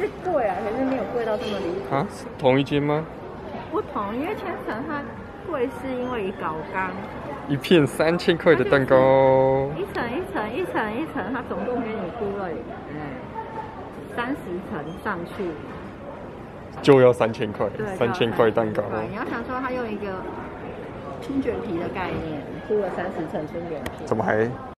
是贵啊，可是没有贵到这么离谱。 啊，是同一间吗？ 不同，因为千层它贵是因为搞钢， 一片3000块的蛋糕， 一层一层一层一层，它总共给你铺了30层上去， 就要3000块 ，3000 块蛋糕。 你要想说它用一个春卷皮的概念铺了30层春卷皮， 怎么还